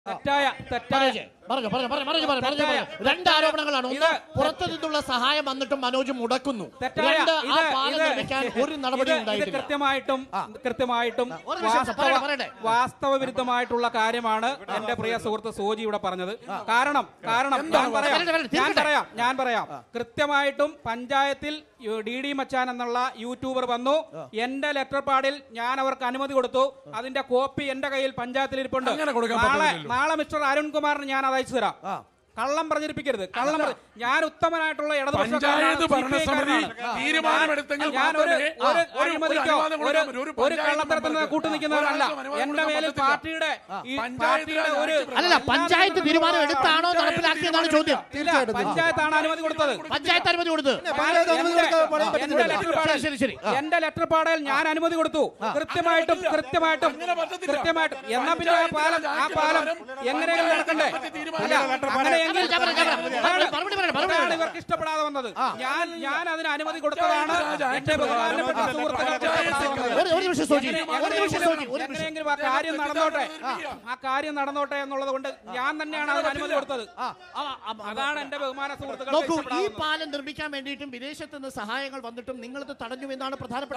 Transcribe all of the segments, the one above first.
രണ്ട് ആരോപണങ്ങളാണ്. ഒന്ന്, പുറത്തു നിന്നുള്ള സഹായം വന്നിട്ടും മനോജ് മുടക്കുന്നു. ഒരു നടപടി കൃത്യമായിട്ടും വാസ്തവ വിരുദ്ധമായിട്ടുള്ള കാര്യമാണ് എന്റെ പ്രിയ സുഹൃത്ത് സോജി ഇവിടെ പറഞ്ഞത്. കാരണം ഞാൻ പറയാം കൃത്യമായിട്ടും പഞ്ചായത്തിൽ DD മച്ചാൻ എന്നുള്ള യൂട്യൂബർ വന്നു. എന്റെ ലെറ്റർ പാഡിൽ ഞാൻ അവർക്ക് അനുമതി കൊടുത്തു. അതിന്റെ കോപ്പി എന്റെ കയ്യിൽ പഞ്ചായത്തിൽ ഇരിപ്പുണ്ട്. നാളെ മിസ്റ്റർ അരുൺകുമാറിന് ഞാൻ അത് അയച്ചു തരാം. കള്ളം പ്രചരിപ്പിക്കരുത്. ഞാൻ ഉത്തമനായിട്ടുള്ള ഒരു കള്ളത്തരത്തിന് കൂട്ടുനിൽക്കുന്നവരല്ല. എന്റെ മേലിൽ പാർട്ടിയുടെ പഞ്ചായത്ത് തീരുമാനം എടുത്താണോ നടപ്പിലാക്കിയതാണ് ചോദ്യം. പഞ്ചായത്താണ് അനുമതി കൊടുത്തത്. എന്റെ ലെറ്റർ പാടയിൽ ഞാൻ അനുമതി കൊടുത്തു. കൃത്യമായിട്ടും എന്നാ പിന്നെ ആ പാലം എങ്ങനെയെങ്കിലും നടക്കണ്ടേ? ഇവർക്ക് ഇഷ്ടപ്പെടാതെ വന്നത് ഞാൻ അതിന് അനുമതി കൊടുത്തതാണ്. എന്റെ ബഹുമാനപ്പെട്ട എങ്ങനെയെങ്കിലും ആ കാര്യം നടന്നോട്ടെ എന്നുള്ളത് കൊണ്ട് ഞാൻ തന്നെയാണ് അതിന് അനുമതി കൊടുത്തത്. അതാണ് എന്റെ ബഹുമാന സുഹൃത്തുക്കൾ. ഈ പാലം നിർമ്മിക്കാൻ വേണ്ടിയിട്ടും വിദേശത്ത് നിന്ന് സഹായങ്ങൾ വന്നിട്ടും നിങ്ങളിത് തടഞ്ഞു എന്നാണ് പ്രധാനപ്പെട്ട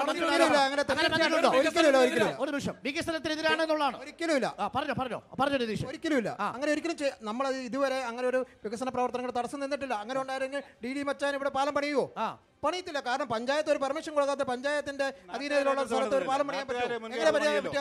ഒരു നിമിഷം. വികസനത്തിനെതിരാണെന്നുള്ളതാണ്. ഒരിക്കലുമില്ല. പറഞ്ഞോ രതീഷ്. ഒരിക്കലുമില്ല. അങ്ങനെ ഒരിക്കലും നമ്മൾ ഇതുവരെ അങ്ങനെ ഒരു വികസന പ്രവർത്തനങ്ങൾ തടസ്സം നിന്നിട്ടില്ല. അങ്ങനെ ഉണ്ടായിരുന്നെങ്കിൽ DD മച്ചാൻ ഇവിടെ പാലം പണിയുമോ? പണിയത്തില്ല. കാരണം പഞ്ചായത്ത് ഒരു പെർമിഷൻ കൊടുക്കാത്ത പഞ്ചായത്തിന്റെ അധീനതയിലുള്ള സ്ഥലത്ത് ഒരു പാലം പണിയാൻ പറ്റുമോ? എങ്ങനെ പണിയാൻ പറ്റുക?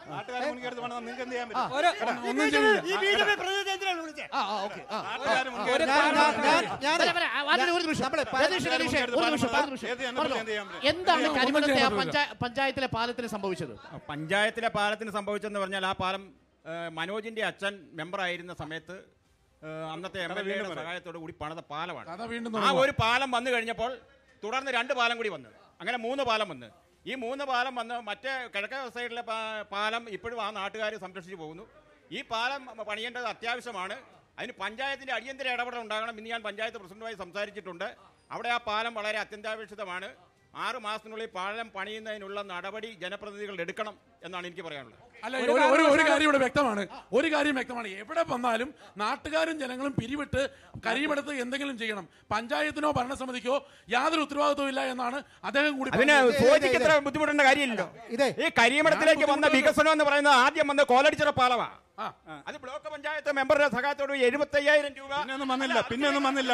എന്താണ് കരിമണത്തെ പഞ്ചായത്തിലെ പാലത്തിന് സംഭവിച്ചത്? പഞ്ചായത്തിലെ പാലത്തിന് സംഭവിച്ചെന്ന് പറഞ്ഞാൽ ആ പാലം മനോജിന്റെ അച്ഛൻ മെമ്പറായിരുന്ന സമയത്ത് അന്നത്തെ MLA സഹായത്തോടു കൂടി പണിത പാലമാണ്. ആ ഒരു പാലം വന്നു കഴിഞ്ഞപ്പോൾ തുടർന്ന് 2 പാലം കൂടി വന്നു. അങ്ങനെ 3 പാലം വന്ന് ഈ 3 പാലം വന്ന് മറ്റേ കിഴക്കേ സൈഡിലെ പാലം ഇപ്പോഴും ആ നാട്ടുകാർ സംരക്ഷിച്ചു പോകുന്നു. ഈ പാലം പണിയേണ്ടത് അത്യാവശ്യമാണ്. അതിന് പഞ്ചായത്തിന്റെ അടിയന്തര ഇടപെടൽ ഉണ്ടാകണം. ഇന്ന് ഞാൻ പഞ്ചായത്ത് പ്രസിഡന്റുമായി സംസാരിച്ചിട്ടുണ്ട്. അവിടെ ആ പാലം വളരെ അത്യന്താപേക്ഷിതമാണ്. 6 മാസത്തിനുള്ളിൽ പാലം പണിയുന്നതിനുള്ള നടപടി ജനപ്രതിനിധികൾ എടുക്കണം എന്നാണ് എനിക്ക് പറയാനുള്ളത്. അല്ല, ഒരു കാര്യം ഇവിടെ വ്യക്തമാണ്. എവിടെ വന്നാലും നാട്ടുകാരും ജനങ്ങളും പിരിവിട്ട് കരിയുമെടുത്ത് എന്തെങ്കിലും ചെയ്യണം. പഞ്ചായത്തിനോ ഭരണസമിതിക്കോ യാതൊരു ഉത്തരവാദിത്വം ഇല്ല എന്നാണ് അദ്ദേഹം കൂടി. ഇത്ര ബുദ്ധിമുട്ടേണ്ട കാര്യമില്ലല്ലോ. ഈ കരിയമടത്തിലേക്ക് വന്ന വികസനം എന്ന് പറയുന്നത് ആദ്യം വന്ന കോലടിച്ചിറ പാലമാണ്. അത് ബ്ലോക്ക് പഞ്ചായത്ത് മെമ്പറുടെ സഹായത്തോട് 75,000 രൂപ. പിന്നൊന്നും വന്നില്ല.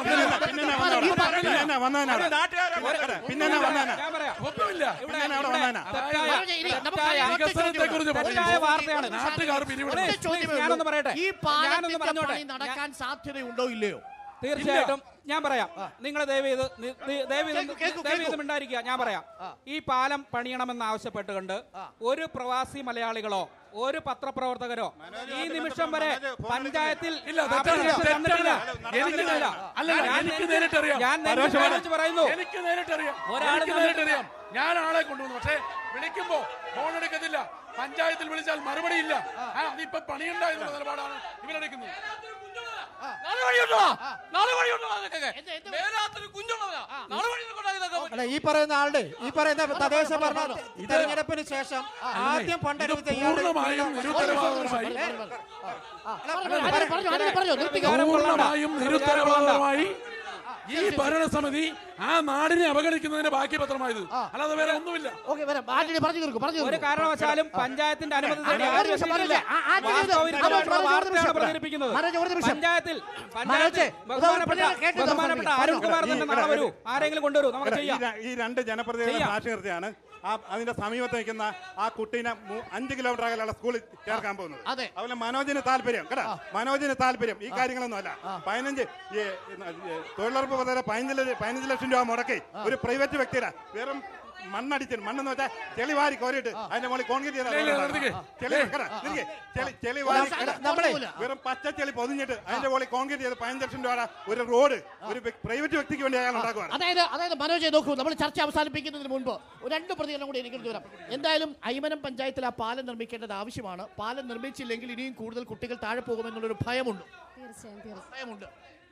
ഈ പാലത്തിന്റെ പണി നടക്കാൻ സാധ്യതയുണ്ടോ ഇല്ലയോ? തീർച്ചയായിട്ടും ഞാൻ പറയാം. നിങ്ങൾ ദയവേത് ഉണ്ടായിരിക്കുക. ഞാൻ പറയാം. ഈ പാലം പണിയണമെന്ന് ആവശ്യപ്പെട്ടുകൊണ്ട് ഒരു പ്രവാസി മലയാളികളോ ഒരു പത്രപ്രവർത്തകരോ ഈ നിമിഷം വരെ പഞ്ചായത്തിൽ ഞാൻ ആളെ കൊണ്ടുവന്നു. പക്ഷേ വിളിക്കുമ്പോ ഫോൺ എടുക്കത്തില്ല. പഞ്ചായത്തിൽ വിളിച്ചാൽ മറുപടിയില്ല. അതിപ്പോ പണിയുണ്ട എന്നുള്ള നിലപാടാണ് ഇവരെടുക്കുന്നത്. ഈ പറയുന്ന ആളുടെ ഈ പറയുന്ന തദ്ദേശ ഭരണ തെരഞ്ഞെടുപ്പിന് ശേഷം ആദ്യം പൂർണ്ണമായും നിരുത്തരവാദമായി ഈ ഭരണസമിതി ആ നാടിനെ അവഗണിക്കുന്നതിന്റെ ബാക്കി പത്രമായത്. അല്ലാതെ വേറെ ഒന്നുമില്ല. ഒരു കാരണവശാലും പഞ്ചായത്തിന്റെ അനുമതി പ്രചരിപ്പിക്കുന്നത്. പഞ്ചായത്തിൽ ബഹുമാനപ്പെട്ട അരുൺകുമാർ തന്നെ നാളെ വരൂ. ആരെങ്കിലും കൊണ്ടുവരൂ. നമുക്ക് ചെയ്യാം. ഈ 2 ജനപ്രതിനിധികളുടെ ഭാഷകൃതിയാണ് അതിന്റെ സമീപത്ത് നിൽക്കുന്ന ആ കുട്ടീനെ 5 കിലോമീറ്റർ അകലെയുള്ള സ്കൂളിൽ ചേർക്കാൻ പോകുന്നത്. അതുപോലെ മനോജിന് താല്പര്യം ഈ കാര്യങ്ങളൊന്നും അല്ല. 15 തൊഴിലുറപ്പ് പദ്ധതി 15 ലക്ഷം രൂപ മുടക്കി ഒരു പ്രൈവറ്റ് വ്യക്തിയുടെ വെറും മണ്ണെന്ന് വെച്ചാൽ ചെളി വാരി കോരിയിട്ട് അതിന്റെ മുകളിൽ കോൺക്രീറ്റ് വെറും പച്ച ചെളി പൊതിഞ്ഞിട്ട് അതിന്റെ മുകളിൽ കോൺക്രീറ്റ് ചെയ്ത് 15 ലക്ഷം രൂപ ഒരു റോഡ് ഒരു പ്രൈവറ്റ് വ്യക്തിക്ക് വേണ്ടി അയാൾ ഉണ്ടാക്കുകയാണ്. അതായത് മനോജ് നോക്കൂ, നമ്മൾ ചർച്ച അവസാനിപ്പിക്കുന്നതിന് മുൻപ് 2 പ്രതികരണം കൂടി എനിക്ക് വരാം. എന്തായാലും അയ്മനം പഞ്ചായത്തിൽ ആ പാലം നിർമ്മിക്കേണ്ടത് ആവശ്യമാണ്. പാലം നിർമ്മിച്ചില്ലെങ്കിൽ ഇനിയും കൂടുതൽ കുട്ടികൾ താഴെ പോകുമെന്നുള്ളൊരു ഭയമുണ്ട്.